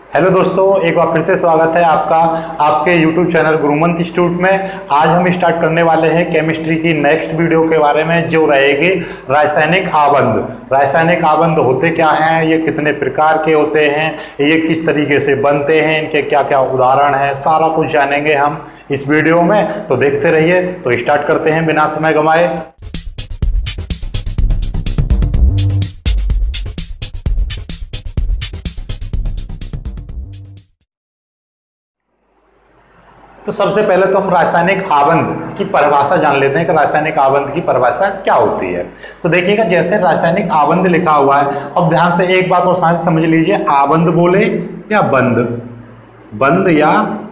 Hello दोस्तों, एक बार फिर से स्वागत है आपका आपके YouTube चैनल गुरुमंत्र इंस्टीट्यूट में। आज हम स्टार्ट करने वाले हैं केमिस्ट्री की नेक्स्ट वीडियो के बारे में, जो रहेगी रासायनिक आबंध। रासायनिक आबंध होते क्या हैं, ये कितने प्रकार के होते हैं, ये किस तरीके से बनते हैं, इनके क्या क्या उदाहरण हैं, सारा कुछ जानेंगे हम इस वीडियो में। तो देखते रहिए। तो स्टार्ट करते हैं बिना समय गंवाए। तो सबसे पहले तो हम रासायनिक आबंध की परिभाषा जान लेते हैं कि रासायनिक आबंध की परिभाषा क्या होती है। तो देखिएगा, जैसे रासायनिक आबंध लिखा हुआ है, अब ध्यान से एक बात और साथ समझ लीजिए, आबंध बोले या बंध, बंध या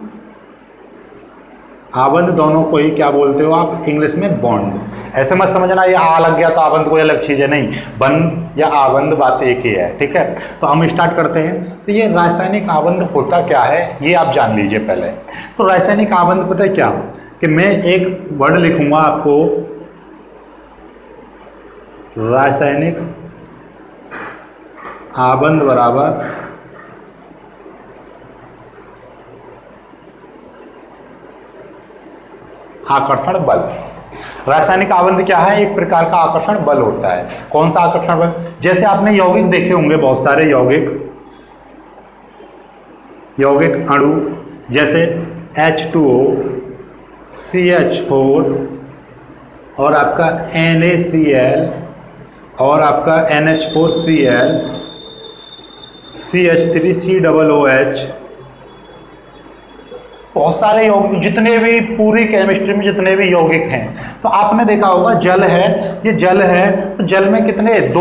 आबंध दोनों को ही क्या बोलते हो आप इंग्लिश में? बॉन्ड। ऐसे मत समझना ये आ लग गया तो आबंध कोई अलग चीज है, नहीं, बंध या आबंध बात एक ही है। ठीक है, तो हम स्टार्ट करते हैं। तो ये रासायनिक आबंध होता क्या है ये आप जान लीजिए पहले। तो रासायनिक आबंध पता है क्या, कि मैं एक वर्ड लिखूंगा आपको, रासायनिक आबंध बराबर आकर्षण बल। रासायनिक आबंध क्या है? एक प्रकार का आकर्षण बल होता है। कौन सा आकर्षण बल? जैसे आपने यौगिक देखे होंगे, बहुत सारे यौगिक अणु, जैसे H2O, CH4 और आपका NaCl और आपका NH4Cl, CH3COOH, बहुत सारे यौगिक, जितने भी पूरी केमिस्ट्री में जितने भी यौगिक हैं। तो आपने देखा होगा जल है, ये जल है, तो जल में कितने? दो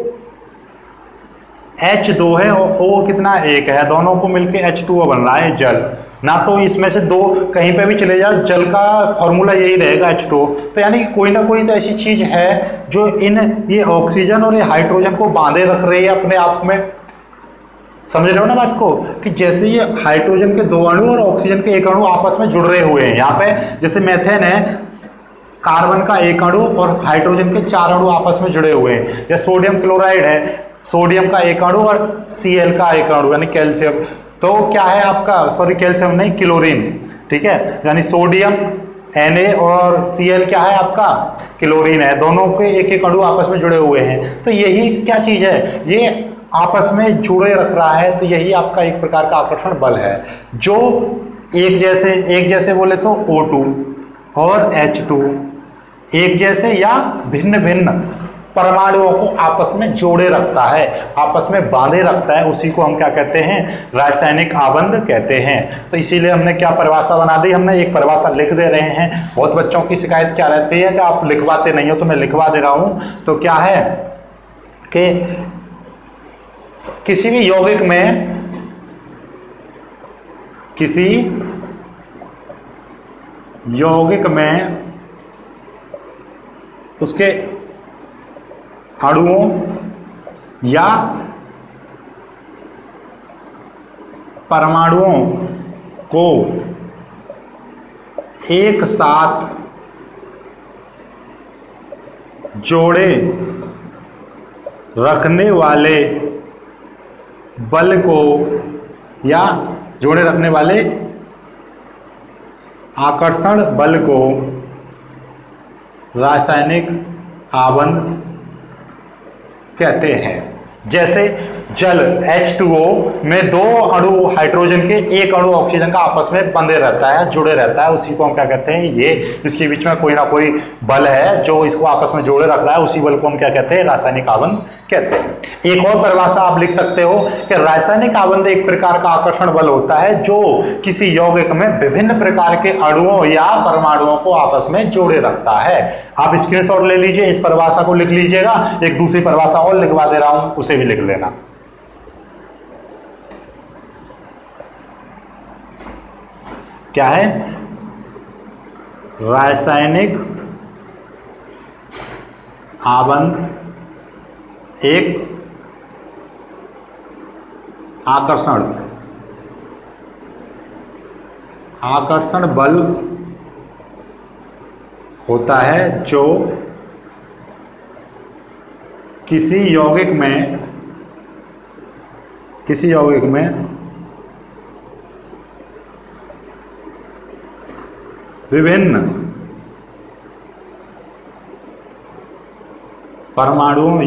H2 है और O कितना? एक है, दोनों को मिलके H2O बन रहा है जल। ना तो इसमें से दो कहीं पे भी चले जाओ, जल का फॉर्मूला यही रहेगा H2O। तो यानी कि कोई ना कोई तो ऐसी चीज है जो ये ऑक्सीजन और ये हाइड्रोजन को बांधे रख रही है अपने आप में। समझ रहे हो ना बात को, कि जैसे ये हाइड्रोजन के दो अणु और ऑक्सीजन के एक अणु आपस में जुड़ रहे हुए हैं। यहाँ पे जैसे मेथेन है, कार्बन का एक अणु और हाइड्रोजन के चार अणु आपस में जुड़े हुए हैं। या सोडियम क्लोराइड है, सोडियम का एक अणु और Cl का एक अणु यानी कैल्शियम। तो क्या है आपका, सॉरी कैल्शियम नहीं, क्लोरीन। ठीक है, यानी सोडियम Na और Cl क्या है आपका? क्लोरीन है। दोनों के एक एक अणु आपस में जुड़े हुए हैं। तो यही क्या चीज है, ये आपस में जुड़े रख रहा है। तो यही आपका एक प्रकार का आकर्षण बल है, जो एक जैसे बोले तो O2 और H2 एक जैसे या भिन्न भिन्न परमाणुओं को आपस में जोड़े रखता है, आपस में बांधे रखता है। उसी को हम क्या कहते हैं? रासायनिक आबंध कहते हैं। तो इसीलिए हमने क्या परिभाषा बना दी, हमने एक परिभाषा लिख दे रहे हैं। बहुत बच्चों की शिकायत क्या रहती है कि आप लिखवाते नहीं हो, तो मैं लिखवा दे रहा हूं। तो क्या है कि किसी भी यौगिक में उसके अणुओं या परमाणुओं को एक साथ जोड़े रखने वाले बल को या जोड़े रखने वाले आकर्षण बल को रासायनिक आबंध कहते हैं। जैसे जल H2O में दो अणु हाइड्रोजन के एक अणु ऑक्सीजन का आपस में बंधे रहता है, जुड़े रहता है। उसी को हम क्या कहते हैं? ये इसके बीच में कोई ना कोई बल है जो इसको आपस में जोड़े रख रहा है। उसी बल को हम क्या कहते हैं? रासायनिक आबंध कहते हैं। एक और परिभाषा आप लिख सकते हो कि रासायनिक आबंध एक प्रकार का आकर्षण बल होता है जो किसी यौगिक में विभिन्न प्रकार के अणुओं या परमाणुओं को आपस में जोड़े रखता है। आप स्क्रीनशॉट ले लीजिए, इस परिभाषा को लिख लीजिएगा। एक दूसरी परिभाषा और लिखवा दे रहा हूं, उसे भी लिख लेना। क्या है? रासायनिक आबंध एक आकर्षण बल होता है जो किसी यौगिक में विभिन्न परमाणुओं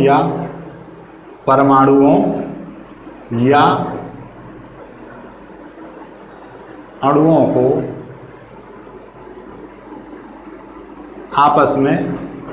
या अणुओं को आपस में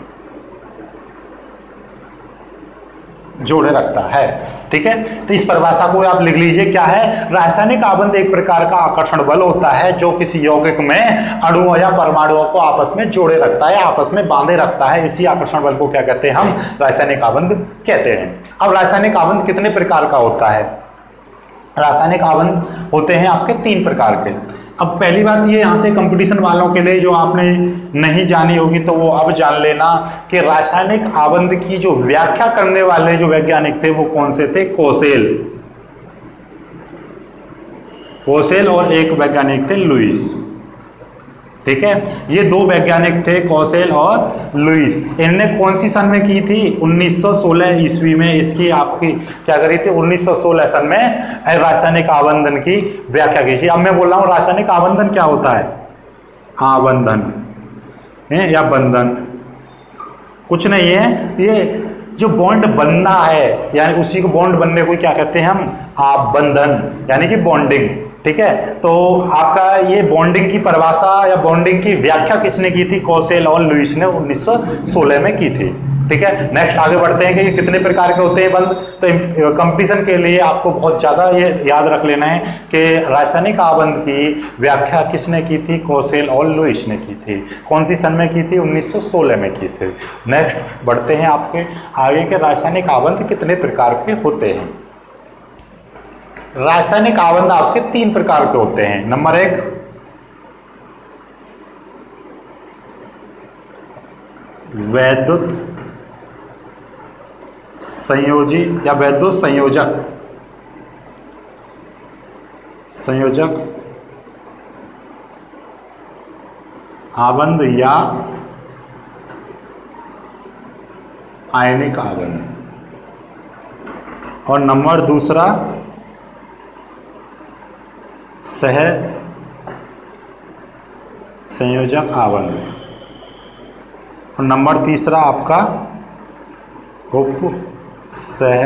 जोड़े रखता है। ठीक है, तो इस परिभाषा को आप लिख लीजिए। क्या है? रासायनिक आबंध एक प्रकार का आकर्षण बल होता है जो किसी यौगिक में अणुओं या परमाणुओं को आपस में जोड़े रखता है, आपस में बांधे रखता है। इसी आकर्षण बल को क्या कहते हैं? हम रासायनिक आबंध कहते हैं। अब रासायनिक आबंध कितने प्रकार का होता है? रासायनिक आबंध होते हैं आपके 3 प्रकार के। अब पहली बात ये, यहाँ से कंपटीशन वालों के लिए जो आपने नहीं जानी होगी तो वो अब जान लेना कि रासायनिक आबंध की जो व्याख्या करने वाले जो वैज्ञानिक थे वो कौन से थे? कोसेल और एक वैज्ञानिक थे लुईस। ठीक है, ये 2 वैज्ञानिक थे, कोसेल और लुईस। इनने कौन सी सन में की थी? 1916 ईस्वी में इसकी आपकी क्या करी थी? 1916 सन में रासायनिक आबंधन की व्याख्या की थी। अब मैं बोल रहा हूं रासायनिक आबंधन क्या होता है? आबंधन है या बंधन कुछ नहीं है, ये जो बॉन्ड बनना है यानी उसी को बॉन्ड बनने को क्या कहते हैं हम? आबंधन यानी कि बॉन्डिंग। ठीक है, तो आपका ये बॉन्डिंग की परिभाषा या बॉन्डिंग की व्याख्या किसने की थी? कोसेल और लुईस ने 1916 में की थी। ठीक है, नेक्स्ट आगे बढ़ते हैं कि ये कितने प्रकार के होते हैं बंध। तो कंपटीशन के लिए आपको बहुत ज़्यादा ये याद रख लेना है कि रासायनिक आबंध की व्याख्या किसने की थी? कोसेल और लुईस ने की थी। कौन सी सन में की थी? 1916 में की थी। नेक्स्ट बढ़ते हैं आपके आगे के रासायनिक आबंध कितने प्रकार के होते हैं। रासायनिक आबंध आपके 3 प्रकार के होते हैं। नंबर 1 वैद्युत संयोजी या वैद्युत संयोजक आबंध या आयनिक आबंध। और नंबर 2 सह संयोजक आबंध। और नंबर 3 आपका उप सह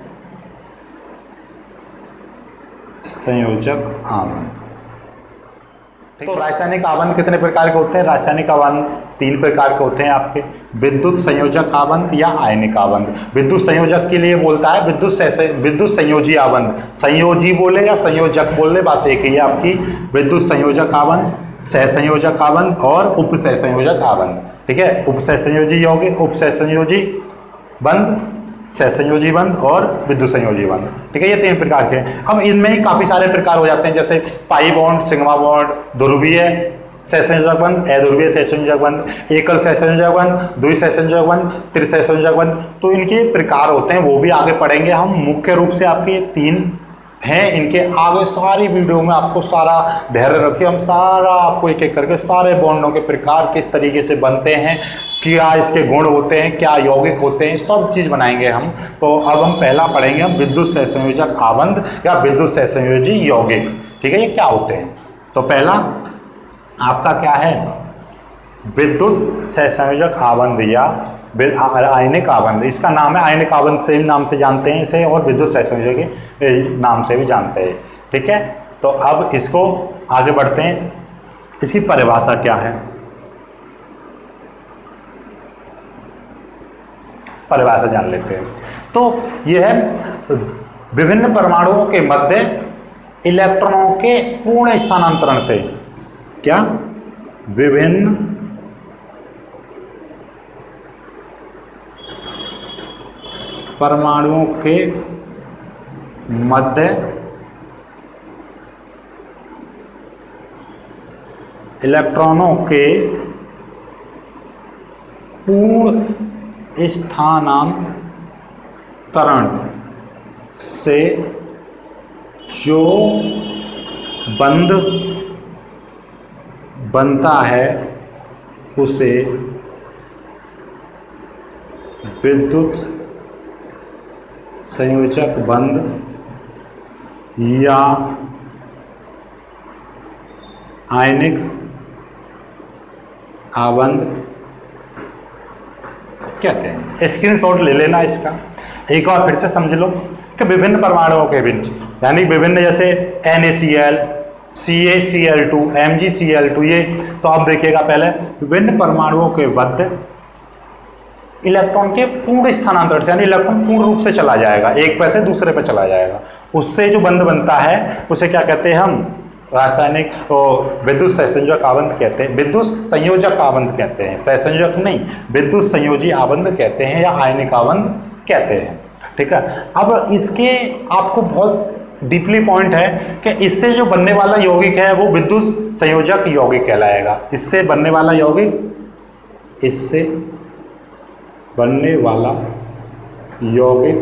संयोजक आबंध। तो रासायनिक आबंध कितने प्रकार के होते हैं? रासायनिक आबंध 3 प्रकार के होते हैं आपके। विद्युत संयोजक आबंध या आयनिक आबंध। विद्युत संयोजक के लिए बोलता है विद्युत संयोजी आबंध। संयोजी बोले या संयोजक बोले बात एक ही है आपकी। विद्युत संयोजक आबंध, सहसंयोजक आबंध और उपसहसंयोजक आबंध। ठीक है, उपसहसंयोजी यौगिक, उपसहसंयोजी बंध, सहसंयोजी बंध और विद्युत संयोजी बंध। ठीक है, ये 3 प्रकार के। अब इनमें ही काफी सारे प्रकार हो जाते हैं, जैसे पाई बॉन्ड, सिग्मा बॉन्ड, ध्रुवीय सहसंयोजक बंध, अध्रुवीय सहसंयोजक बंध, एकल सहसंयोजक बंध, द्विसहसंयोजक बंध, त्रिसहसंयोजक बंध। तो इनके प्रकार होते हैं, वो भी आगे पढ़ेंगे हम। मुख्य रूप से आपके 3 हैं। इनके आगे सारी वीडियो में आपको सारा धैर्य रखिए, हम सारा आपको एक एक करके सारे बॉन्डों के प्रकार किस तरीके से बनते हैं, क्या इसके गुण होते हैं, क्या यौगिक होते हैं, सब चीज़ बनाएंगे हम। तो अब हम पहला पढ़ेंगे हम विद्युत सहसंयोजक आबंध या विद्युत सहसंयोजी यौगिक। ठीक है, ये क्या होते हैं? तो पहला आपका क्या है? विद्युत सहसंयोजक आबंध या आयनिक आबंध। इसका नाम है आयनिक आबंध से भी नाम से जानते हैं इसे, और विद्युत सहसंयोजक के नाम से भी जानते हैं। ठीक है, तो अब इसको आगे बढ़ते हैं। इसकी परिभाषा क्या है? परिभाषा जान लेते हैं। तो यह है विभिन्न परमाणुओं के मध्य इलेक्ट्रॉनों के पूर्ण स्थानांतरण से। क्या? विभिन्न परमाणुओं के मध्य इलेक्ट्रॉनों के पूर्ण स्थानांतरण से जो बंध बनता है उसे विद्युत संयोजक बंध या आयनिक आबंध कहते हैं। स्क्रीनशॉट ले लेना इसका। एक बार फिर से समझ लो कि विभिन्न परमाणुओं के बीच, यानी विभिन्न जैसे NaCl, CaCl2, MgCl2, ये तो आप देखिएगा पहले विभिन्न परमाणुओं के मध्य इलेक्ट्रॉन के पूर्ण स्थानांतरण से, यानी इलेक्ट्रॉन पूर्ण रूप से चला जाएगा, एक पे से दूसरे पे चला जाएगा, उससे जो बंध बनता है उसे क्या कहते हैं हम? रासायनिक विद्युत सहसंयोजक आबंध कहते हैं, विद्युत संयोजक आबंध कहते हैं, सहसंयोजक नहीं, विद्युत संयोजी आबंध कहते हैं या आयनिक आबंध कहते हैं। ठीक है, अब इसके आपको बहुत डीपली पॉइंट है कि इससे जो बनने वाला यौगिक है वो विद्युत संयोजक यौगिक कहलाएगा। इससे बनने वाला यौगिक, इससे बनने वाला यौगिक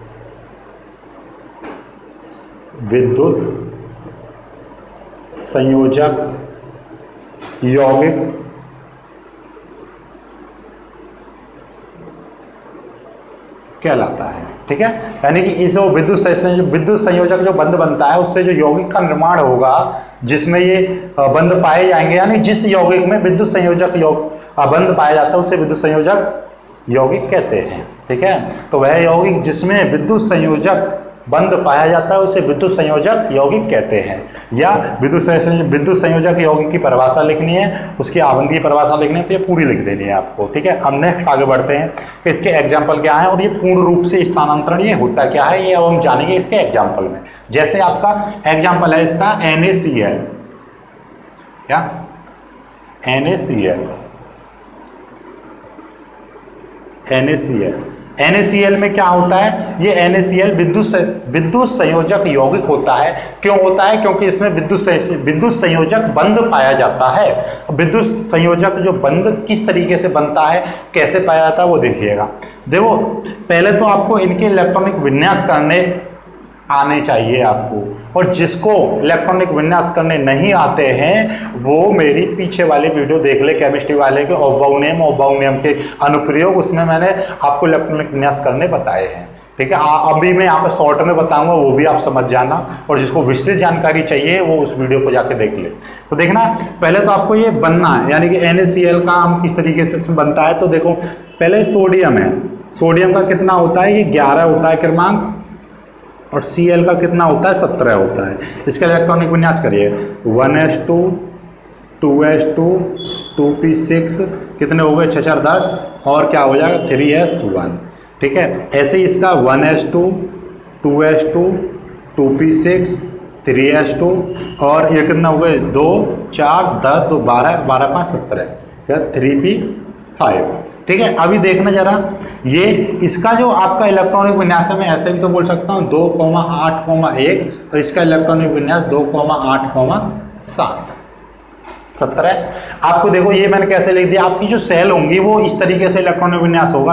विद्युत संयोजक यौगिक कहलाता है। ठीक है, यानी कि इस विद्युत संयोजक जो बंध बनता है उससे जो यौगिक का निर्माण होगा जिसमें ये बंध पाए जाएंगे, यानी जिस यौगिक में विद्युत संयोजक बंध पाया जाता है उसे विद्युत संयोजक यौगिक कहते हैं। ठीक है, तो वह यौगिक जिसमें विद्युत संयोजक बंध पाया जाता है उसे विद्युत संयोजक यौगिक कहते हैं। या विद्युत संयोजक यौगिक की परिभाषा लिखनी है, उसकी आबंध की परिभाषा लिखनी है, तो ये पूरी लिख देनी है आपको। ठीक है, अब नेक्स्ट आगे बढ़ते हैं कि इसके एग्जाम्पल क्या है और ये पूर्ण रूप से स्थानांतरण ये होता क्या है, ये अब हम जानेंगे इसके एग्जाम्पल में। जैसे आपका एग्जाम्पल है इसका NaCl, क्या NaCl में क्या होता है? ये NaCl विद्युत संयोजक यौगिक होता है। क्यों होता है? क्योंकि इसमें विद्युत संयोजक बंध पाया जाता है। विद्युत संयोजक जो बंध किस तरीके से बनता है, कैसे पाया जाता है, वो देखिएगा। देखो, पहले तो आपको इनके इलेक्ट्रॉनिक विन्यास करने आने चाहिए आपको, और जिसको इलेक्ट्रॉनिक विन्यास करने नहीं आते हैं वो मेरी पीछे वाली वीडियो देख ले, केमिस्ट्री वाले के ऑब्बाउनियम के अनुप्रयोग, उसमें मैंने आपको इलेक्ट्रॉनिक विन्यास करने बताए हैं। ठीक है, अभी मैं यहाँ पे शॉर्ट में बताऊंगा, वो भी आप समझ जाना, और जिसको विस्तृत जानकारी चाहिए वो उस वीडियो को जाके देख ले। तो देखना, पहले तो आपको ये बनना है, यानी कि NaCl का हम किस तरीके से बनता है। तो देखो, पहले सोडियम है, सोडियम का कितना होता है? ये 11 होता है क्रमांक, और Cl का कितना होता है? 17 होता है। इसका इलेक्ट्रॉनिक विन्यास करिए, 1s2 2s2 2p6, कितने हो गए? 6 4 10, और क्या हो जाएगा? 3s1। ठीक है, ऐसे ही इसका 1s2 2s2 2p6 3s2, और ये कितना हो गए? 2 4 10 2 12 12 5 17, 3p5। ठीक है, अभी देखना जरा, ये इसका जो आपका इलेक्ट्रॉनिक विन्यास है, मैं ऐसे भी तो बोल सकता हूँ 2,8,1, और इसका इलेक्ट्रॉनिक विन्यास 2,8,7 17। आपको देखो, ये मैंने कैसे लिख दिया, आपकी जो सेल होंगी वो इस तरीके से इलेक्ट्रॉनिक विन्यास होगा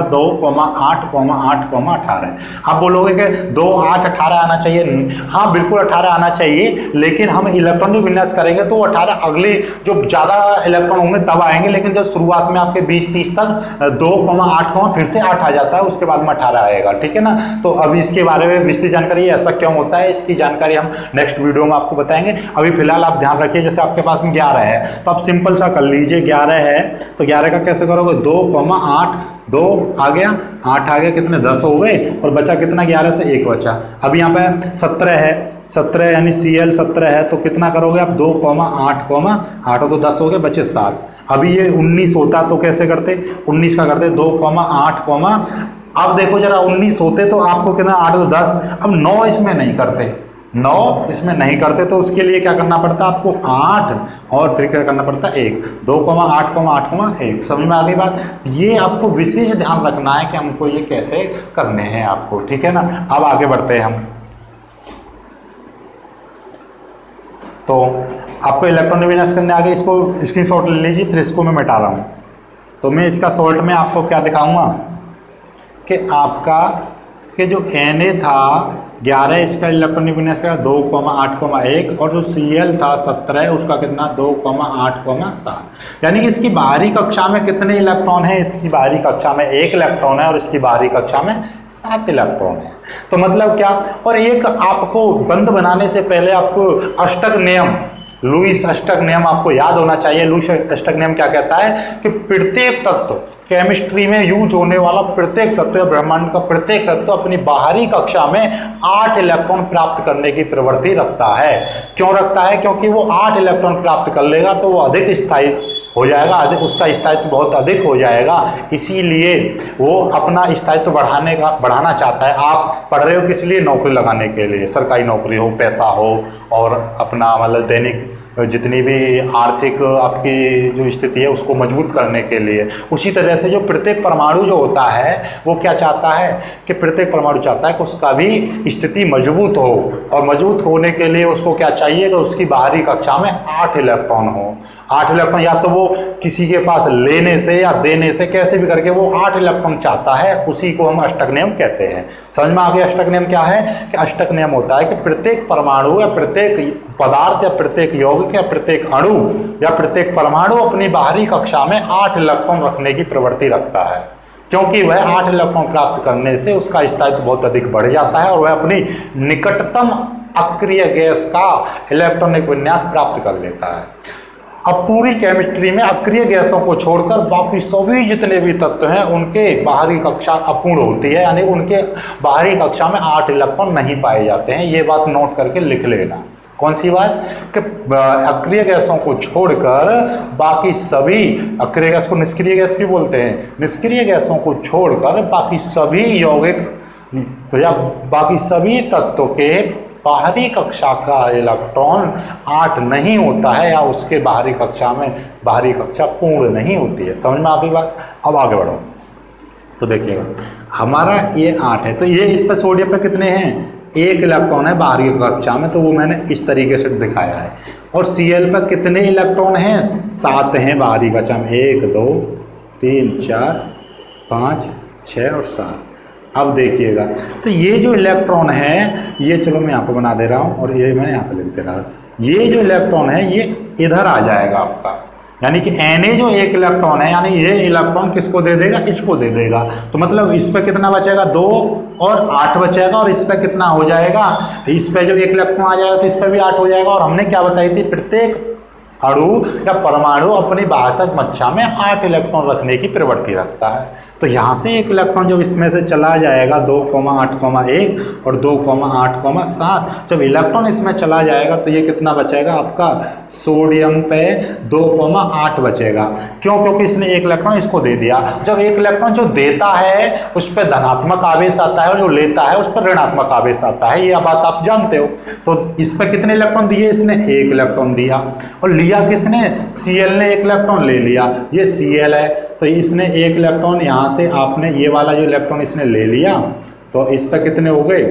2,8,8,18। आप बोलोगे कि 2 8 18 आना चाहिए, हाँ बिल्कुल 18 आना चाहिए, लेकिन हम इलेक्ट्रॉनिक विन्यास करेंगे तो 18 अगले जो ज़्यादा इलेक्ट्रॉन होंगे तब आएंगे, लेकिन जब शुरुआत में आपके 20-30 तक 2,8, फिर से 8 आ जाता है, उसके बाद में 18 आएगा। ठीक है ना, तो अभी इसके बारे में विस्तृत जानकारी, ऐसा क्यों होता है, इसकी जानकारी हम नेक्स्ट वीडियो में आपको बताएंगे। अभी फिलहाल आप ध्यान रखिए, जैसे आपके पास में 11 है तो आप सिंपल सा कर लीजिए, 11 है तो 11 का कैसे करोगे? 2,8, 2 आ गया, 8 आ गया, कितने? 10 हो गए, और बचा कितना? 11 से 1 बचा। अब यहाँ पे 17 है, 17 यानी Cl 17 है, तो कितना करोगे आप? 2,8,8 तो 10 हो गए, बचे 7। अभी ये 19 होता तो कैसे करते? 19 का करते 2,8, अब देखो जरा, 19 होते तो आपको कितना? 8 तो 10। अब 9 इसमें नहीं करते, 9 इसमें नहीं करते, तो उसके लिए क्या करना पड़ता है आपको? 8, और फिर क्या करना पड़ता है? 1, 2,8,8,1। समझ में आ गई बात? ये आपको विशेष ध्यान रखना है कि हमको ये कैसे करने हैं आपको। ठीक है ना, अब आगे बढ़ते हैं हम। तो आपको इलेक्ट्रॉनिक विन्यास करने आगे, इसको स्क्रीनशॉट ले लीजिए, फिर इसको मैं मिटा रहा हूँ। तो मैं इसका शॉर्ट में आपको क्या दिखाऊंगा कि आपका कि जो Na था 11, इसका इलेक्ट्रॉनिक विन्यास का 2,8,1, और जो Cl था 17, उसका कितना? 2,8,7। यानी कि इसकी बाहरी कक्षा में कितने इलेक्ट्रॉन है? इसकी बाहरी कक्षा में 1 इलेक्ट्रॉन है, और इसकी बाहरी कक्षा में 7 इलेक्ट्रॉन है। तो मतलब क्या? और एक आपको बंध बनाने से पहले आपको अष्टक नियम लुईस अष्टक नियम आपको याद होना चाहिए। लुईस अष्टक नियम क्या कहता है कि प्रत्येक तत्व, केमिस्ट्री में यूज होने वाला प्रत्येक तत्व या ब्रह्मांड का प्रत्येक तत्व अपनी बाहरी कक्षा में 8 इलेक्ट्रॉन प्राप्त करने की प्रवृत्ति रखता है। क्यों रखता है? क्योंकि वो 8 इलेक्ट्रॉन प्राप्त कर लेगा तो वो अधिक स्थायी हो जाएगा, अधिक उसका स्थायित्व बहुत अधिक हो जाएगा, इसीलिए वो अपना स्थायित्व बढ़ाना चाहता है। आप पढ़ रहे हो किस लिए? नौकरी लगाने के लिए, सरकारी नौकरी हो, पैसा हो, और अपना मतलब दैनिक जितनी भी आर्थिक आपकी जो स्थिति है उसको मजबूत करने के लिए। उसी तरह से जो प्रत्येक परमाणु जो होता है वो क्या चाहता है कि प्रत्येक परमाणु चाहता है कि उसका भी स्थिति मजबूत हो, और मजबूत होने के लिए उसको क्या चाहिए कि उसकी बाहरी कक्षा में 8 इलेक्ट्रॉन हो। 8 इलेक्ट्रॉन या तो वो किसी के पास लेने से या देने से कैसे भी करके वो 8 इलेक्ट्रॉन चाहता है, उसी को हम अष्टक नियम कहते हैं। समझ में आ गया? अष्टक नियम क्या है कि अष्टक नियम होता है कि प्रत्येक परमाणु या प्रत्येक पदार्थ या प्रत्येक यौगिक या प्रत्येक अणु या प्रत्येक परमाणु अपनी बाहरी कक्षा में 8 इलेक्ट्रॉन रखने की प्रवृत्ति रखता है, क्योंकि वह 8 इलेक्ट्रॉन प्राप्त करने से उसका स्थायित्व बहुत अधिक बढ़ जाता है और वह अपनी निकटतम अक्रिय गैस का इलेक्ट्रॉनिक विन्यास प्राप्त कर लेता है। अब पूरी केमिस्ट्री में अक्रिय गैसों को छोड़कर बाकी सभी जितने भी तत्व हैं उनके बाहरी कक्षा अपूर्ण होती है, यानी उनके बाहरी कक्षा में 8 इलेक्ट्रॉन नहीं पाए जाते हैं। ये बात नोट करके लिख लेना। कौन सी बात? कि अक्रिय गैसों को छोड़कर बाकी सभी, अक्रिय गैस को निष्क्रिय गैस भी बोलते हैं, निष्क्रिय गैसों को छोड़कर बाकी सभी यौगिक या बाकी सभी तत्वों के बाहरी कक्षा का इलेक्ट्रॉन 8 नहीं होता है, या उसके बाहरी कक्षा में बाहरी कक्षा पूर्ण नहीं होती है। समझ में आ गई बात? अब आगे बढ़ो तो देखिएगा, हमारा ये 8 है तो ये इस पर सोडियम पे कितने हैं? 1 इलेक्ट्रॉन है बाहरी कक्षा में, तो वो मैंने इस तरीके से दिखाया है। और Cl पर कितने इलेक्ट्रॉन हैं? 7 हैं बाहरी कक्षा में, 1 2 3 4 5 6 और 7। अब देखिएगा तो ये जो इलेक्ट्रॉन है ये, चलो मैं यहाँ पर बना दे रहा हूँ और ये मैं यहाँ पर लिख दे रहा हूँ, ये जो इलेक्ट्रॉन है ये इधर आ जाएगा आपका, यानी कि Na जो 1 इलेक्ट्रॉन है, यानी ये इलेक्ट्रॉन किसको दे देगा? इसको दे देगा। तो मतलब इस पर कितना बचेगा? 2 और 8 बचेगा, और इस पर कितना हो जाएगा? इस पर जो 1 इलेक्ट्रॉन आ जाएगा तो इस पर भी 8 हो जाएगा। और हमने क्या बताई थी? प्रत्येक अणु या परमाणु अपनी बाहर कक्षा में 8 इलेक्ट्रॉन रखने की प्रवृत्ति रखता है। तो यहाँ से 1 इलेक्ट्रॉन जब इसमें से चला जाएगा 2,8,1 और 2,8,7, जब इलेक्ट्रॉन इसमें चला जाएगा तो ये कितना बचेगा आपका? सोडियम पे 2,8 बचेगा। क्यों? क्योंकि इसने 1 इलेक्ट्रॉन इसको दे दिया। जब 1 इलेक्ट्रॉन जो देता है उस पर धनात्मक आवेश आता है और जो लेता है उस पर ऋणात्मक आवेश आता है, ये बात आप जानते हो। तो इस पर कितने इलेक्ट्रॉन दिए? इसने 1 इलेक्ट्रॉन दिया। और लिया किसने? Cl ने 1 इलेक्ट्रॉन ले लिया, ये Cl है तो इसने 1 इलेक्ट्रॉन यहाँ से, आपने ये वाला जो इलेक्ट्रॉन इसने ले लिया तो इस पर कितने हो गए?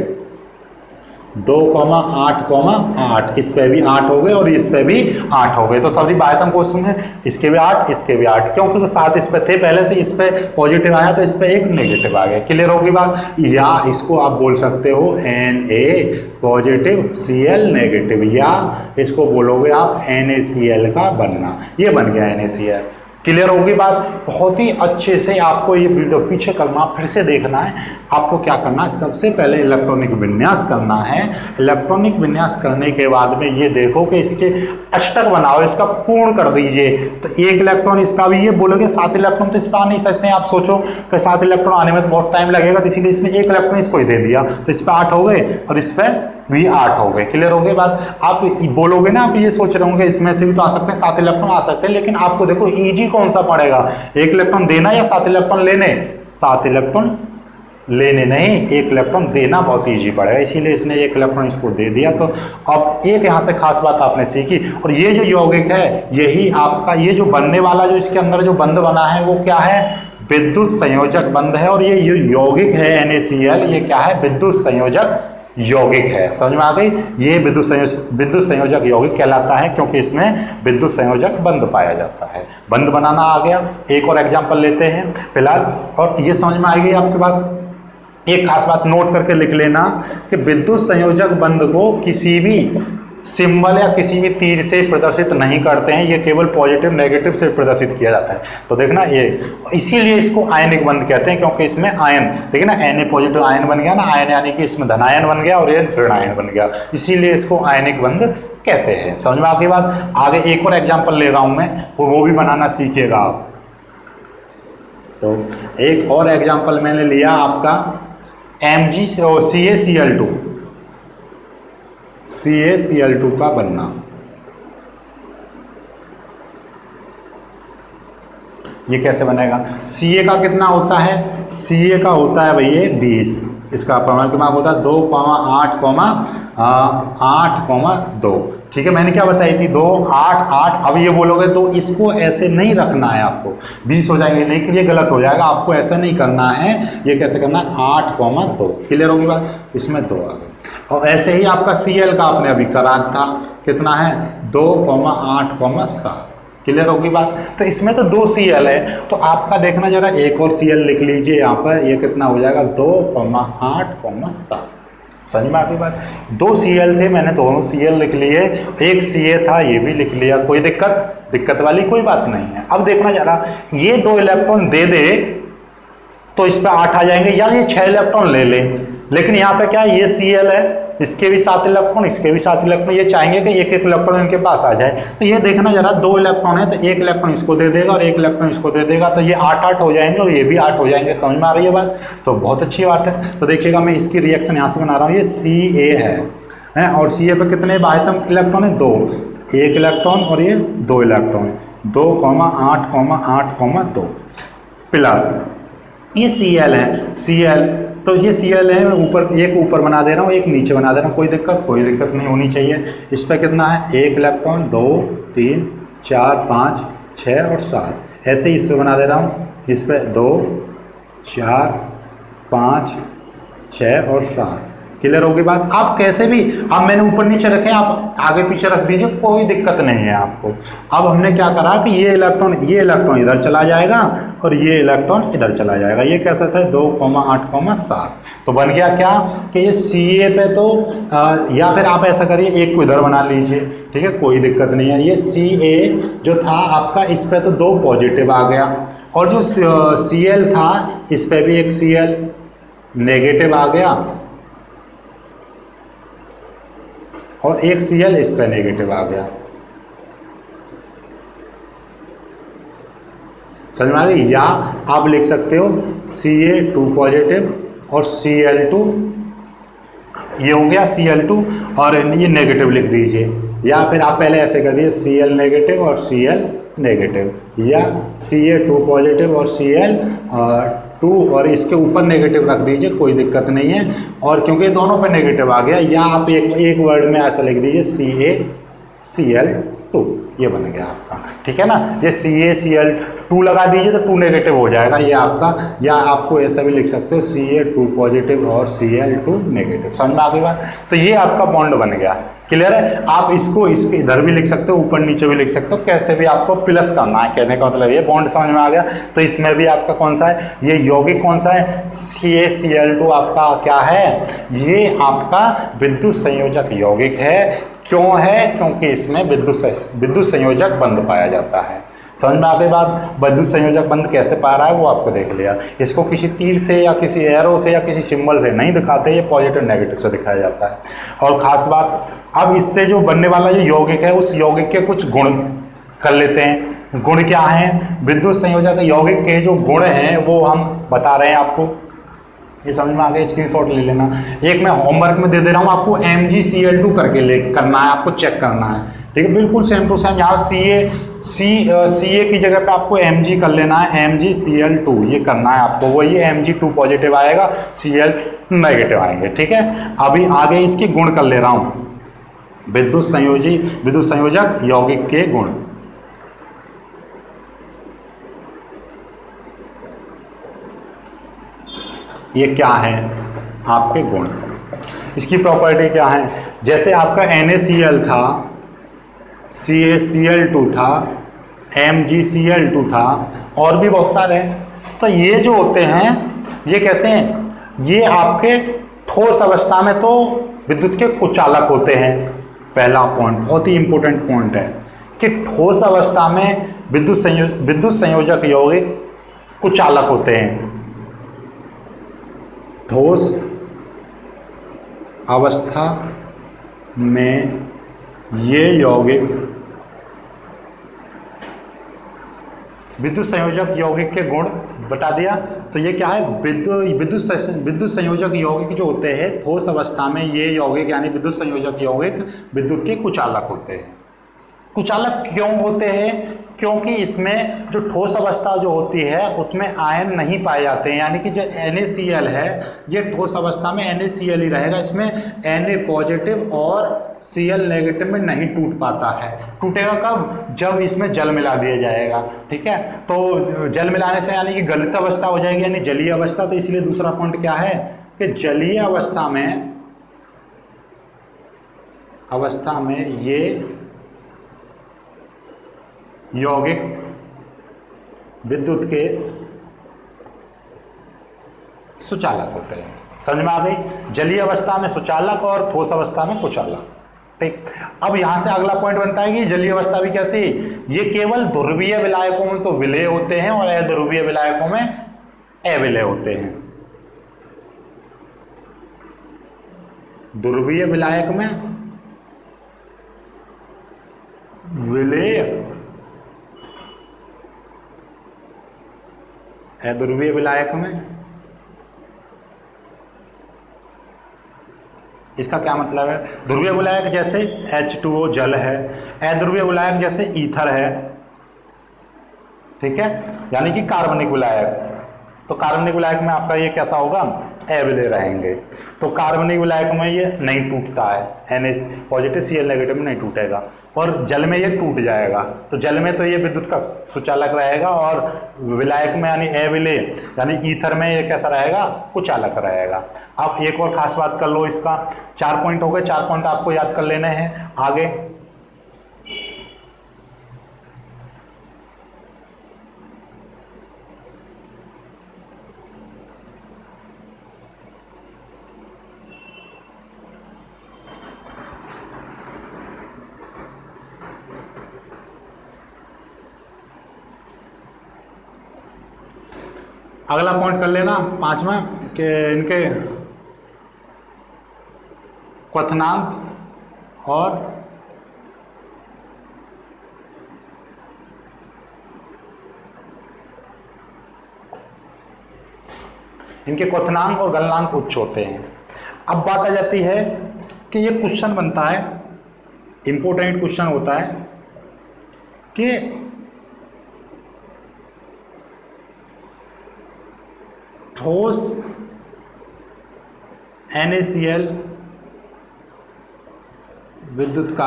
2,8,8, इस पे भी 8 हो गए और इस पे भी 8 हो गए। तो सभी बायतम क्वेश्चन है, इसके भी 8 इसके भी 8, क्योंकि तो 7 इस पे थे पहले से, इस पे पॉजिटिव आया तो इस पे एक नेगेटिव आ गया। क्लियर होगी बात? या इसको आप बोल सकते हो Na पॉजिटिव Cl नेगेटिव, या इसको बोलोगे आप NaCl का बनना, ये बन गया NaCl। क्लियर होगी बात? बहुत ही अच्छे से आपको ये वीडियो पीछे करना, फिर से देखना है। आपको क्या करना है? सबसे पहले इलेक्ट्रॉनिक विन्यास करना है। इलेक्ट्रॉनिक विन्यास करने के बाद में ये देखो कि इसके अष्टक बनाओ, इसका पूर्ण कर दीजिए। तो 1 इलेक्ट्रॉन इस पर, अभी ये बोलोगे 7 इलेक्ट्रॉन तो इस पर आ नहीं सकते हैं। आप सोचो कि 7 इलेक्ट्रॉन आने में तो बहुत टाइम लगेगा, तो इसीलिए इसने 1 इलेक्ट्रॉन इसको ही दे दिया, तो इस पर 8 हो गए और इस पर भी 8 हो गए। क्लियर हो गई बात? आप बोलोगे ना, आप ये सोच रहे होंगे इसमें से भी तो आ सकते हैं, 7 इलेक्ट्रॉन आ सकते हैं, लेकिन आपको देखो इजी कौन सा पड़ेगा? 1 इलेक्ट्रॉन देना या 7 इलेक्ट्रॉन लेने? 7 इलेक्ट्रॉन लेने नहीं, 1 इलेक्ट्रॉन देना बहुत इजी पड़ेगा, इसीलिए इसने 1 इलेक्ट्रॉन इसको दे दिया। तो अब एक यहाँ से खास बात आपने सीखी। और ये जो यौगिक है, यही आपका ये जो बनने वाला जो इसके अंदर जो बंध बना है वो क्या है? विद्युत संयोजक बंध है। और ये यौगिक है NaCl, ये क्या है? विद्युत संयोजक यौगिक है। समझ में आ गई? ये विद्युत संयोजक यौगिक कहलाता है क्योंकि इसमें विद्युत संयोजक बंध पाया जाता है। बंध बनाना आ गया। एक और एग्जांपल लेते हैं फिलहाल, और ये समझ में आएगी आपके पास। एक खास बात नोट करके लिख लेना कि विद्युत संयोजक बंध को किसी भी सिंबल या किसी भी तीर से प्रदर्शित नहीं करते हैं, ये केवल पॉजिटिव नेगेटिव से प्रदर्शित किया जाता है। तो देखना ये, इसीलिए इसको आयनिक बंध कहते हैं, क्योंकि इसमें आयन, देखिए ना, Na पॉजिटिव आयन बन गया ना, आयन यानी कि इसमें धनायन बन गया और ये ऋणायन बन गया, इसीलिए इसको आयनिक बंध कहते हैं। समझ में आती बात। आगे एक और एग्जांपल ले रहा हूं मैं, वो भी बनाना सीखिएगा आप। तो एक और एग्जांपल मैंने लिया आपका CaCl2 का बनना। ये कैसे बनेगा? Ca का कितना होता है? Ca का होता है भैया 20, इसका परमाणु क्रमांक होता है 2,8,2। ठीक है, मैंने क्या बताई थी? 2, 8, 8। अब ये बोलोगे तो इसको ऐसे नहीं रखना है आपको, 20 हो जाएंगे, लेकिन ये गलत हो जाएगा। आपको ऐसा नहीं करना है, ये कैसे करना है? 8,2। क्लियर होगी बात? इसमें 2 आ गए। और ऐसे ही आपका Cl का आपने अभी करा था, कितना है? 2,8,7। क्लियर होगी बात। तो इसमें तो 2 Cl है, तो आपका देखना जरा एक और Cl लिख लीजिए यहाँ पर। ये कितना हो जाएगा? 2,8,7। समझ में आती बात। 2 Cl थे, मैंने दोनों Cl लिख लिए। एक Ca था, ये भी लिख लिया। कोई दिक्कत वाली कोई बात नहीं है। अब देखना जरा, ये 2 इलेक्ट्रॉन दे दे तो इस पे 8 आ जाएंगे, या ये 6 इलेक्ट्रॉन ले ले। लेकिन यहाँ पे क्या है? ये Cl है, इसके भी 7 इलेक्ट्रॉन, इसके भी 7 इलेक्ट्रॉन। ये चाहेंगे कि एक एक इलेक्ट्रॉन इनके पास आ जाए। तो ये देखना जरा, 2 इलेक्ट्रॉन है तो 1 इलेक्ट्रॉन इसको दे देगा और 1 इलेक्ट्रॉन इसको दे देगा, तो ये 8-8 हो जाएंगे और ये भी 8 हो जाएंगे। समझ में आ रही है बात? तो बहुत अच्छी बात है। तो देखिएगा, मैं इसकी रिएक्शन यहाँ से बना रहा हूँ। ये Ca है और Ca पे कितने बाह्यतम इलेक्ट्रॉन है? 2। 1 इलेक्ट्रॉन और ये 2 इलेक्ट्रॉन, 2,8,8,2 प्लस ये Cl है। Cl तो ये Cl है, मैं एक ऊपर बना दे रहा हूँ, एक नीचे बना दे रहा हूँ। कोई दिक्कत नहीं होनी चाहिए। इस पर कितना है? 1 इलेक्ट्रॉन, 2, 3, 4, 5, 6 और 7। ऐसे ही इस पर बना दे रहा हूँ। इस पर 2, 4, 5, 6 और 7। क्लियर होगी बात। आप कैसे भी, अब मैंने ऊपर नीचे रखे, आप आगे पीछे रख दीजिए, कोई दिक्कत नहीं है आपको। अब हमने क्या करा कि ये इलेक्ट्रॉन इधर चला जाएगा और ये इलेक्ट्रॉन इधर चला जाएगा। ये कैसा था? 2,8,7। तो बन गया क्या कि ये Ca पे तो या फिर आप ऐसा करिए, एक को इधर बना लीजिए। ठीक है, कोई दिक्कत नहीं है। ये Ca जो था आपका, इस पे तो 2 पॉजिटिव आ गया, और जो Cl था इस पे भी एक Cl नेगेटिव आ गया और एक Cl इस पे नेगेटिव आ गया। समझ में आ गई? या आप लिख सकते हो Ca2 पॉजिटिव और Cl2, ये हो गया Cl2 और ये नेगेटिव लिख दीजिए। या फिर आप पहले ऐसे कर दिए Cl नेगेटिव और Cl नेगेटिव, या Ca2 पॉजिटिव और Cl2 और इसके ऊपर नेगेटिव रख दीजिए, कोई दिक्कत नहीं है। और क्योंकि दोनों पे नेगेटिव आ गया, या आप एक वर्ड में ऐसा लिख दीजिए CaCl2, ये बन गया आपका। ठीक है ना? ये CaCl2 लगा दीजिए तो 2 नेगेटिव हो जाएगा ये आपका। या आपको ऐसा भी लिख सकते हो Ca2 पॉजिटिव और Cl2 नेगेटिव। समझ में आ गई बात? तो ये आपका बॉन्ड बन गया। क्लियर है? आप इसको इधर भी लिख सकते हो, ऊपर नीचे भी लिख सकते हो, कैसे भी आपको प्लस करना है। कहने का मतलब ये बॉन्ड समझ में आ गया। तो इसमें भी आपका कौन सा है? ये यौगिक कौन सा है? CaCl2 आपका क्या है? ये आपका विद्युत संयोजक यौगिक है। क्यों है? क्योंकि इसमें विद्युत संयोजक बंध पाया जाता है। समझ में आती बात? विद्युत संयोजक बंध कैसे पा रहा है वो आपको देख लिया। इसको किसी तीर से या किसी एरो से या किसी सिंबल से नहीं दिखाते, ये पॉजिटिव नेगेटिव से दिखाया जाता है। और ख़ास बात, अब इससे जो बनने वाला जो यौगिक है, उस यौगिक के कुछ गुण कर लेते हैं। गुण क्या हैं? विद्युत संयोजक यौगिक के जो गुण हैं वो हम बता रहे हैं आपको। ये समझ में आ गया? स्क्रीनशॉट ले लेना। एक मैं होमवर्क में दे दे रहा हूँ आपको, MgCl2 करके करना है, आपको चेक करना है। ठीक है, बिल्कुल सेम टू सेम। यहाँ Ca की जगह पे आपको Mg कर लेना है, MgCl2 ये करना है आपको। वही Mg2 पॉजिटिव आएगा, Cl नेगेटिव आएंगे। ठीक है, अभी आगे इसके गुण कर ले रहा हूँ। विद्युत संयोजक यौगिक के गुण। ये क्या है? आपके गुण। इसकी प्रॉपर्टी क्या है? जैसे आपका NaCl था, CaCl2 था, MgCl2 था, और भी बहुत सारे हैं। तो ये जो होते हैं ये कैसे हैं? ये आपके ठोस अवस्था में तो विद्युत के कुचालक होते हैं। पहला पॉइंट बहुत ही इंपॉर्टेंट पॉइंट है कि ठोस अवस्था में विद्युत संयोजक यौगिक कुचालक होते हैं। ठोस अवस्था में ये यौगिक विद्युत संयोजक यौगिक के गुण बता दिया। तो ये क्या है, विद्युत संयोजक यौगिक जो होते हैं ठोस अवस्था में, ये यौगिक यानी विद्युत संयोजक यौगिक विद्युत के कुचालक होते हैं। कुचालक क्यों होते हैं? क्योंकि इसमें जो ठोस अवस्था जो होती है उसमें आयन नहीं पाए जाते हैं, यानी कि जो NaCl है ये ठोस अवस्था में NaCl ही रहेगा, इसमें Na पॉजिटिव और Cl नेगेटिव में नहीं टूट पाता है। टूटेगा कब? जब इसमें जल मिला दिया जाएगा। ठीक है, तो जल मिलाने से यानी कि गलित अवस्था हो जाएगी, यानी जलीय अवस्था। तो इसलिए दूसरा पॉइंट क्या है कि जलीय अवस्था में ये यौगिक विद्युत के सुचालक होते हैं। समझ में आ गई? जलीय अवस्था में सुचालक और ठोस अवस्था में कुचालक। ठीक, अब यहां से अगला पॉइंट बनता है कि जलीय अवस्था भी कैसी, ये केवल ध्रुवीय विलायकों में तो विलेय होते हैं और अध्रुवीय विलायकों में अविलेय होते हैं। ध्रुवीय विलायक में विलेय, अध्रुवीय विलायक में, इसका क्या मतलब है? ध्रुवीय विलायक जैसे H2O जल है, अध्रुवीय विलायक जैसे ईथर है। ठीक है, यानी कि कार्बनिक विलायक। तो कार्बनिक विलायक में आपका ये कैसा होगा? अविलेय रहेंगे। तो कार्बनिक विलायक में ये नहीं टूटता है, Na पॉजिटिव Cl नेगेटिव में नहीं टूटेगा, और जल में ये टूट जाएगा। तो जल में तो ये विद्युत का सुचालक रहेगा, और विलायक में यानी अविलेय यानी ईथर में ये कैसा रहेगा? कुचालक रहेगा। अब एक और खास बात कर लो, इसका 4 पॉइंट हो गए, 4 पॉइंट आपको याद कर लेने हैं। आगे अगला पॉइंट कर लेना 5वां कि इनके क्वथनांक और गलनांक उच्च होते हैं। अब बात आ जाती है कि ये क्वेश्चन बनता है, इंपॉर्टेंट क्वेश्चन होता है कि ठोस NaCl विद्युत का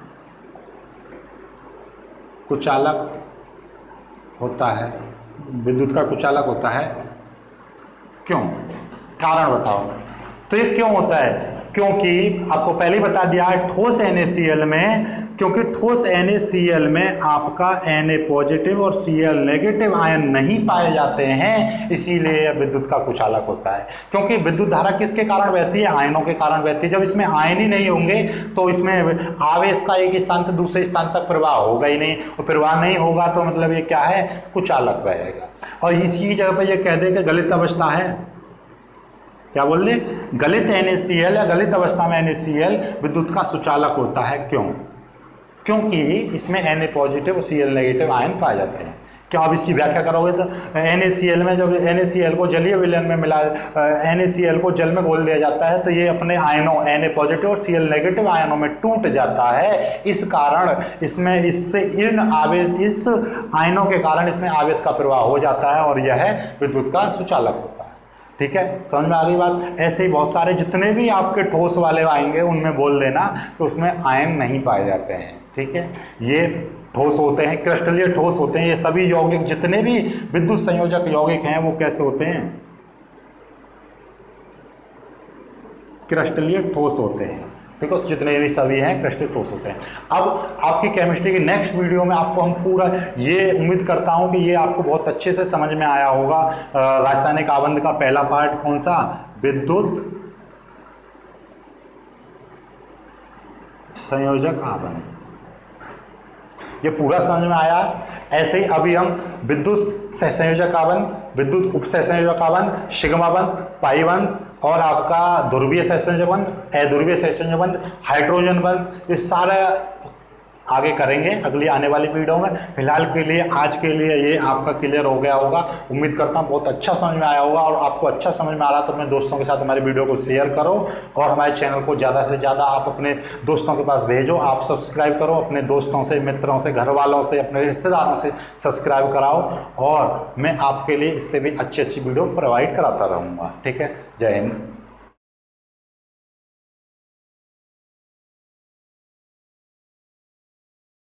कुचालक होता है, क्यों? कारण बताओ। तो ये क्यों होता है? क्योंकि आपको पहले ही बता दिया है, ठोस NaCl में, क्योंकि ठोस NaCl में आपका Na पॉजिटिव और Cl नेगेटिव आयन नहीं पाए जाते हैं, इसीलिए विद्युत का कुचालक होता है। क्योंकि विद्युत धारा किसके कारण बहती है? आयनों के कारण बहती है। जब इसमें आयन ही नहीं होंगे तो इसमें आवेश का एक स्थान से दूसरे स्थान तक प्रवाह होगा ही नहीं, और प्रवाह नहीं होगा तो मतलब ये क्या है? कुचालक रहेगा। और इसी जगह पर ये कह दे कि गलित अवस्था है, क्या बोल रहे? गलित NaCl या गलित अवस्था में NaCl विद्युत का सुचालक होता है। क्यों? क्योंकि इसमें Na पॉजिटिव और Cl नेगेटिव आयन पाए जाते हैं। क्या आप इसकी व्याख्या करोगे तो NaCl में जब NaCl को जलीय विलयन में मिला, NaCl को जल में घोल दिया जाता है तो ये अपने आयनों Na पॉजिटिव और Cl नेगेटिव आयनों में टूट जाता है। इस कारण इसमें इस आयनों के कारण इसमें आवेश का प्रवाह हो जाता है और यह विद्युत का सुचालक होता है। ठीक है, समझ में आ गई बात? ऐसे ही बहुत सारे जितने भी आपके ठोस वाले आएंगे उनमें बोल देना कि उसमें आयन नहीं पाए जाते हैं। ठीक है, ये ठोस होते हैं, क्रिस्टलीय ठोस होते हैं। ये सभी यौगिक जितने भी विद्युत संयोजक यौगिक हैं वो कैसे होते हैं? क्रिस्टलीय ठोस होते हैं। ठीक है, जितने भी सभी हैं क्रिस्टलीय ठोस होते हैं। अब आपकी केमिस्ट्री की नेक्स्ट वीडियो में आपको हम पूरा, ये उम्मीद करता हूं कि ये आपको बहुत अच्छे से समझ में आया होगा। रासायनिक आबंध का पहला पार्ट कौन सा? विद्युत संयोजक आबंध, ये पूरा समझ में आया। ऐसे ही अभी हम विद्युत सहसंयोजक आबंध, विद्युत उपसहसंयोजक आबंध, सिग्मा बंध, पाई बंध और आपका ध्रुवीय सहसंयोजन बंध, अध्रुवीय सहसंयोजन बंध, हाइड्रोजन बंध, ये सारे आगे करेंगे अगली आने वाली वीडियो में। फिलहाल के लिए आज के लिए ये आपका क्लियर हो गया होगा। उम्मीद करता हूँ बहुत अच्छा समझ में आया होगा, और आपको अच्छा समझ में आ रहा तो अपने दोस्तों के साथ हमारी वीडियो को शेयर करो, और हमारे चैनल को ज़्यादा से ज़्यादा आप अपने दोस्तों के पास भेजो। आप सब्सक्राइब करो, अपने दोस्तों से, मित्रों से, घर वालों से, अपने रिश्तेदारों से सब्सक्राइब कराओ, और मैं आपके लिए इससे भी अच्छी अच्छी वीडियो प्रोवाइड कराता रहूँगा। ठीक है, जय हिंद।